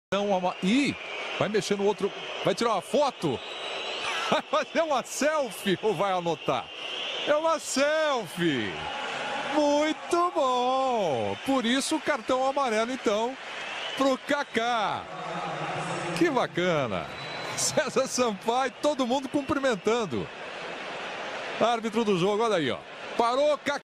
Ih, vai mexer no outro, vai tirar uma foto, vai fazer uma selfie ou vai anotar? É uma selfie. Muito bom. Por isso o cartão amarelo então pro Kaká. Que bacana. César Sampaio, todo mundo cumprimentando. Árbitro do jogo, olha aí, ó. Parou, Kaká.